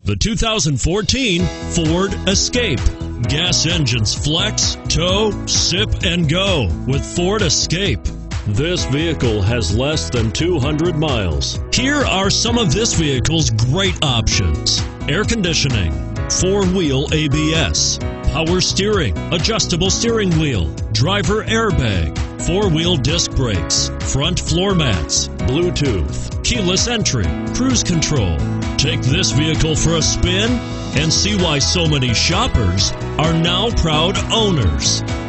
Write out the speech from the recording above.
The 2014 Ford Escape. Gas engines flex, tow, sip, and go with Ford Escape. This vehicle has less than 200 miles. Here are some of this vehicle's great options: air conditioning, four-wheel ABS, power steering, adjustable steering wheel, driver airbag, four-wheel disc brakes, front floor mats, Bluetooth, keyless entry, cruise control. Take this vehicle for a spin and see why so many shoppers are now proud owners.